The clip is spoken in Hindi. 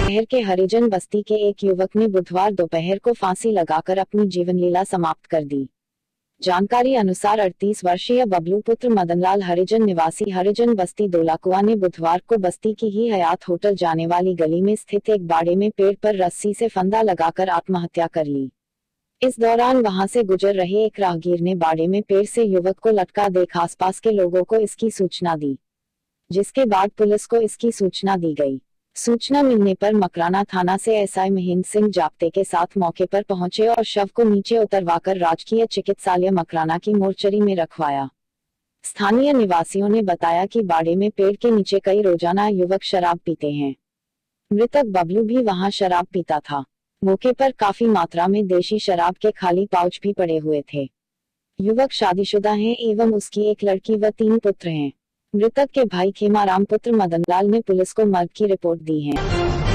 शहर के हरिजन बस्ती के एक युवक ने बुधवार दोपहर को फांसी लगाकर अपनी जीवन लीला समाप्त कर दी। जानकारी अनुसार 38 वर्षीय बबलू पुत्र मदनलाल हरिजन निवासी हरिजन बस्ती दोलाकुआ ने बुधवार को बस्ती की ही हयात होटल जाने वाली गली में स्थित एक बाड़े में पेड़ पर रस्सी से फंदा लगाकर आत्महत्या कर ली। इस दौरान वहां से गुजर रहे एक राहगीर ने बाड़े में पेड़ से युवक को लटका देख आसपास के लोगों को इसकी सूचना दी, जिसके बाद पुलिस को इसकी सूचना दी गई। सूचना मिलने पर मकराना थाना से एसआई महेंद्र सिंह जाप्ते के साथ मौके पर पहुंचे और शव को नीचे उतरवाकर राजकीय चिकित्सालय मकराना की मोर्चरी में रखवाया। स्थानीय निवासियों ने बताया कि बाड़े में पेड़ के नीचे कई रोजाना युवक शराब पीते हैं। मृतक बबलू भी वहां शराब पीता था। मौके पर काफी मात्रा में देशी शराब के खाली पाउच भी पड़े हुए थे। युवक शादीशुदा है एवं उसकी एक लड़की व 3 पुत्र हैं। मृतक के भाई खेमाराम पुत्र मदनलाल ने पुलिस को मर्ग की रिपोर्ट दी है।